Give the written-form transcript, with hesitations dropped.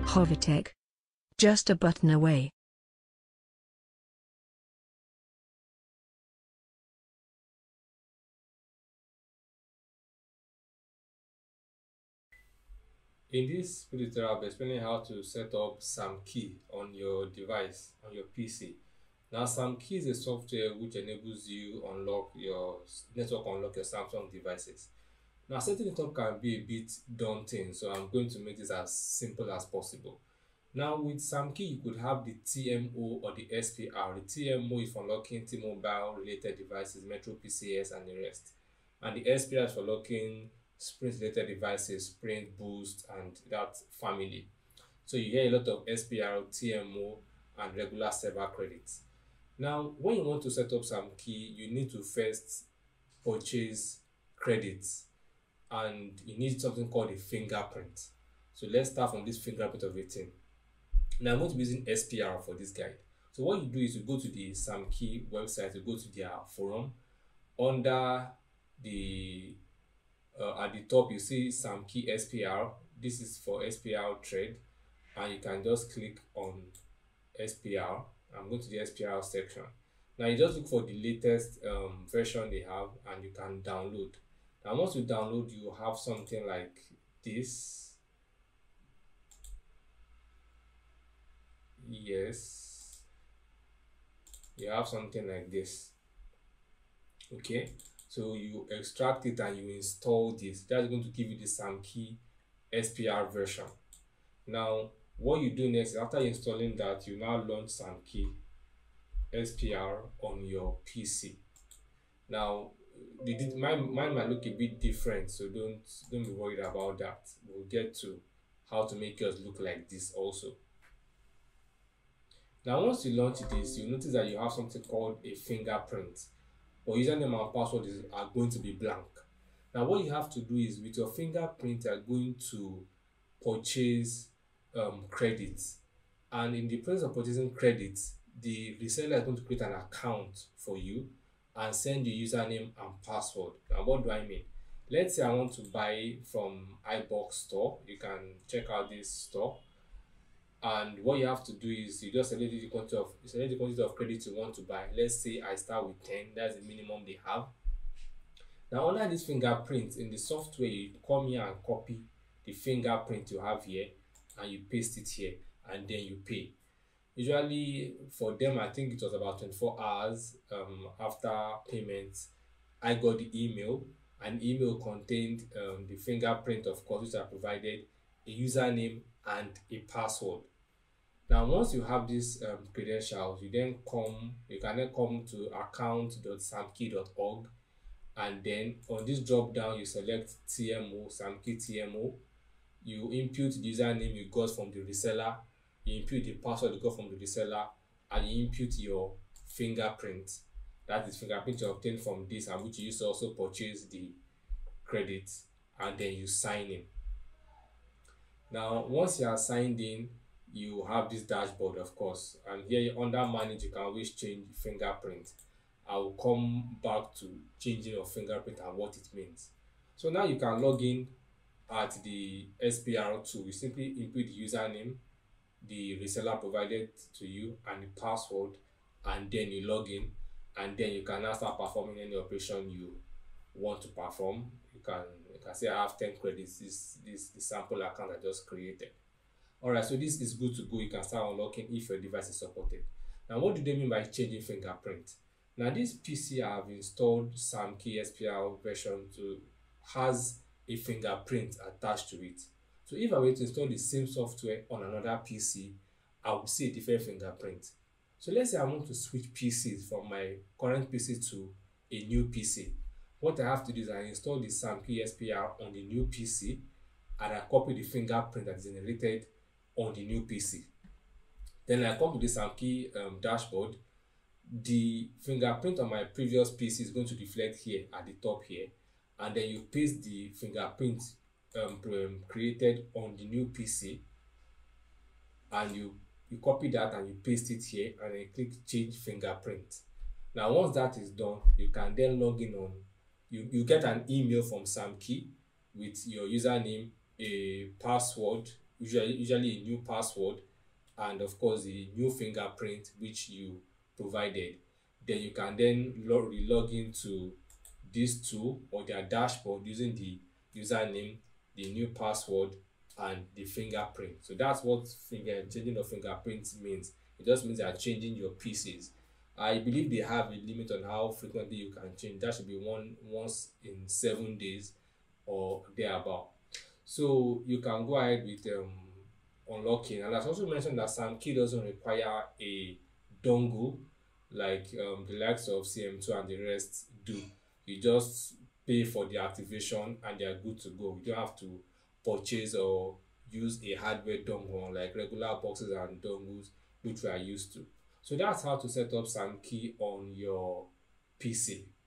Hovertech. Just a button away. In this video, I'll be explaining how to set up Samkey on your device, on your PC. Now, Samkey is a software which enables you unlock your unlock your Samsung devices. Now, setting it up can be a bit daunting, so I'm going to make this as simple as possible. Now, with Samkey, you could have the TMO or the SPR. The TMO is for unlocking T-Mobile related devices, Metro PCS, and the rest. And the SPR is for locking Sprint related devices, Sprint, Boost, and that family. So you hear a lot of SPR, TMO, and regular server credits. Now, when you want to set up Samkey, you need to first purchase credits, and you need something called a fingerprint. So let's start from this fingerprint of a thing. Now I'm going to be using SPR for this guide. So what you do is you go to the Samkey website, you go to their forum. Under the at the top you see Samkey SPR. This is for SPR trade, and you can just click on SPR. I'm going to the SPR section. Now you just look for the latest version they have, and you can download. Now once you download, you have something like this. Yes, you have something like this. Okay, so you extract it and you install this. That's going to give you the Samkey SPR version. Now what you do next is, after installing that, you now launch Samkey SPR on your PC. Now mine might look a bit different, so don't be worried about that. We'll get to how to make yours look like this also. Now once you launch this, you notice that you have something called a fingerprint. Or username and password are going to be blank. Now what you have to do is, with your fingerprint, you are going to purchase credits. And in the process of purchasing credits, the reseller is going to create an account for you and send you username and password. Now what do I mean? Let's say I want to buy from iBox store. You can check out this store. And what you have to do is, you just select the quantity of credit you want to buy. Let's say I start with 10. That's the minimum they have. Now under this fingerprint in the software, you come here and copy the fingerprint you have here and you paste it here, and then you pay. Usually for them, I think it was about 24 hours after payment, I got the email. An email contained the fingerprint, of course, which I provided, a username and a password. Now once you have these credentials, you can then come to account.samkey.org, and then on this drop down you select TMO, Samkey TMO. You input the username you got from the reseller, you input the password you got from the reseller, and you input your fingerprint. That is fingerprint you obtained from this, and which you used to also purchase the credit, and then you sign in. Now once you are signed in, you have this dashboard, of course, and here under manage you can always change fingerprint. I will come back to changing your fingerprint and what it means. So now you can log in at the SPR tool. You simply input the username the reseller provided to you and the password, and then you log in, and then you can now start performing any operation you want to perform. You can say I have 10 credits. This the sample account I just created. Alright, so this is good to go. You can start unlocking if your device is supported. Now what do they mean by changing fingerprint? Now this PC I have installed Samkey SPR version 2 has a fingerprint attached to it. So if I were to install the same software on another PC, I would see a different fingerprint. So let's say I want to switch PCs from my current PC to a new PC. What I have to do is I install the Samkey SPR on the new PC, and I copy the fingerprint that is generated on the new PC. Then I come to the Samkey dashboard. The fingerprint on my previous PC is going to reflect here at the top here, and then you paste the fingerprint created on the new PC, and you copy that and you paste it here, and then click change fingerprint. Now once that is done, you can then log in on you get an email from Samkey with your username, a password, usually a new password, and of course the new fingerprint which you provided. Then you can then log into this tool or their dashboard using the username, the new password, and the fingerprint. So that's what changing of fingerprints means. It just means they are changing your pieces. I believe they have a limit on how frequently you can change. That should be once in 7 days or thereabout. So you can go ahead with unlocking. And as also mentioned that Samkey doesn't require a dongle like the likes of CM2 and the rest do. You just pay for the activation and they are good to go. You don't have to purchase or use a hardware dongle like regular boxes and dongles which we are used to. So that's how to set up Samkey on your PC.